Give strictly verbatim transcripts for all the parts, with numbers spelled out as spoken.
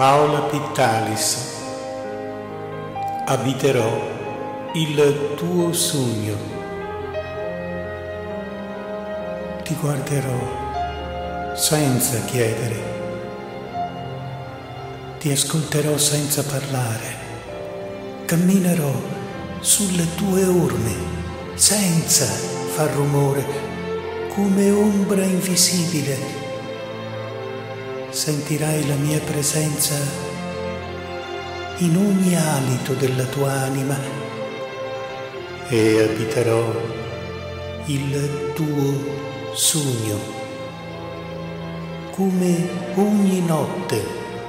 Paola Pittalis. Abiterò il tuo sogno. Ti guarderò senza chiedere. Ti ascolterò senza parlare. Camminerò sulle tue orme senza far rumore, come ombra invisibile. Sentirai la mia presenza in ogni alito della tua anima e abiterò il tuo sogno, come ogni notte,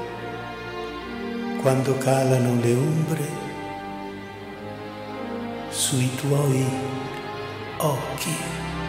quando calano le ombre sui tuoi occhi.